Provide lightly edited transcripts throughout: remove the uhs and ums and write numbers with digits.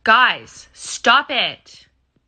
Guys, stop it.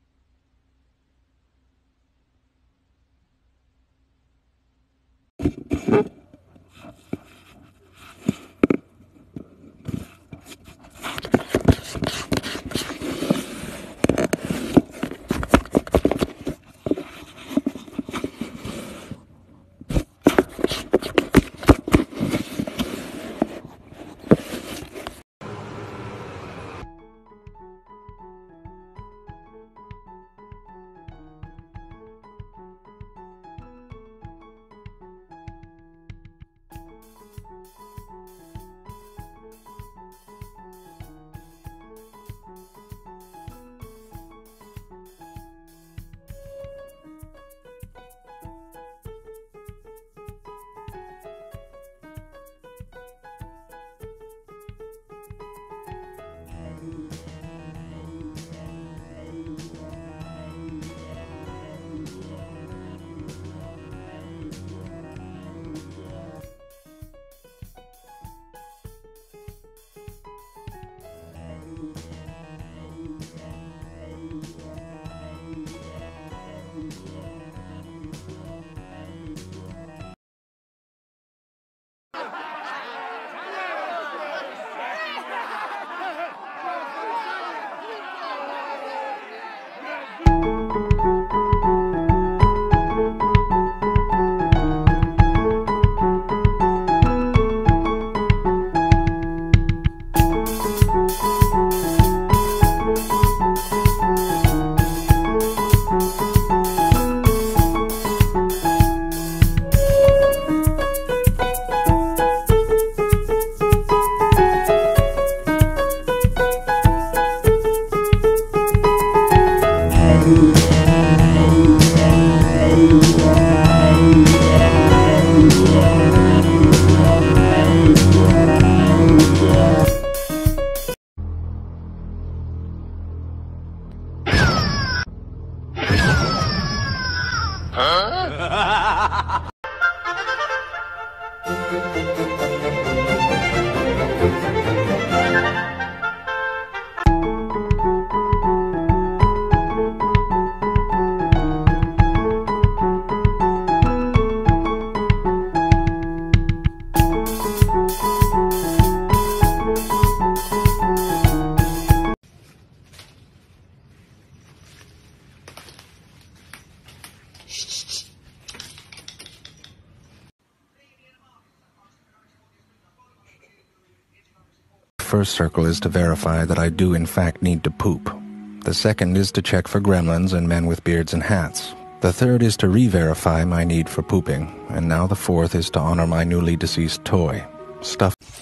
First circle is to verify that I do in fact need to poop. The second is to check for gremlins and men with beards and hats. The third is to re-verify my need for pooping. And now the fourth is to honor my newly deceased toy. Stuff.